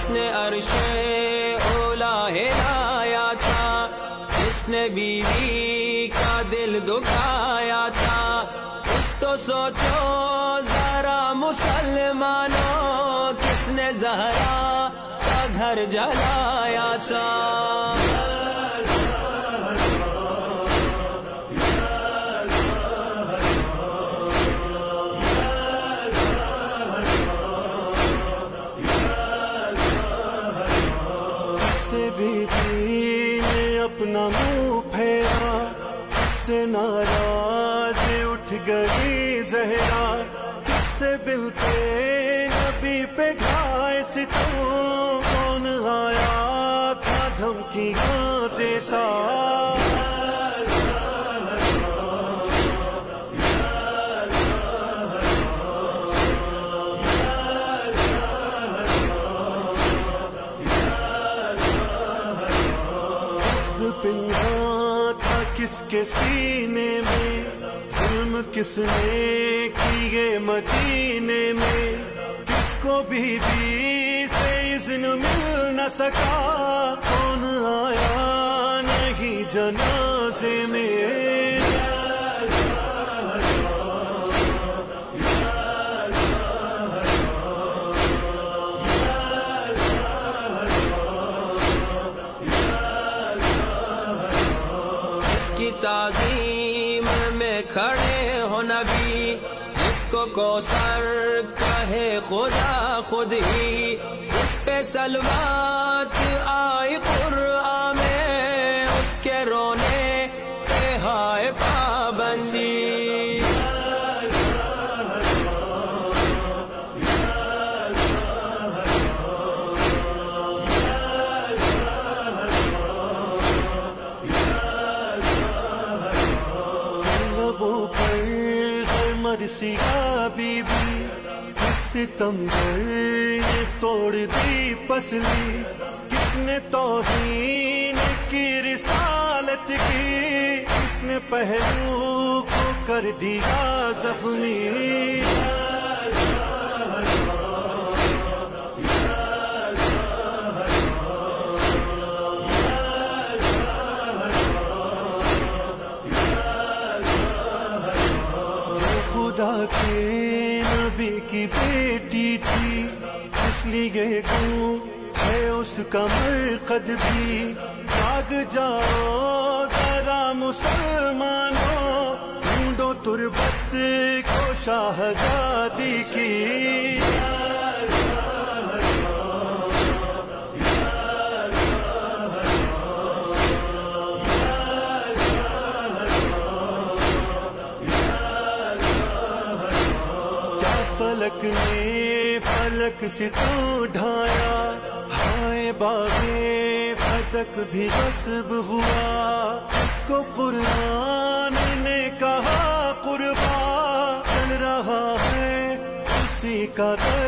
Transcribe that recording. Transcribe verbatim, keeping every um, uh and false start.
جس نے عرش اولا ہلایا تھا، جس نے بیوی کا دل دکھایا تھا، کچھ تو سوچو ذرا مسلمانوں، کس نے زہرا کا گھر جلایا تھا۔ بی بی نے اپنا منہ پھیرا، کس سے ناراض اٹھ گئی زہرا، کس سے ملتے نبی پہ ڈھائے ستم، کون آیا تھا دھمکیاں دیتا۔ پنہاں تھا کس کے سینے میں، ظلم کس نے کیے مدینے میں، کس کو بی بی سے اذن مل نہ سکا، کون آیا نہیں جنازے میں۔ کی تعظیم میں کھڑے ہو نبی، جس کو کوثر کہے خدا خود ہی، اس پہ صلوات آئی قرآن میں، اس کے رونے پہ ہائے پابندی۔ مرثیہ بی بی کس ستمگر نے توڑ دی پسلی، کس نے توہین کی رسالت کی، کس نے پہلو کو کر دیا زخمی۔ خدا کے نبی کی بیٹی تھی، اس لیے گوں ہے اس کا مرقد بھی، جاگ جاؤ ذرا مسلمانوں، ڈھونڈو تربت کو شاہزادی کی۔ فلک نے فلک سے تو ڈھایا، ہائے باغے فتق بھی غصب ہوا، اس کو قرآن نے کہا قربا، چل رہا ہے اسی کا در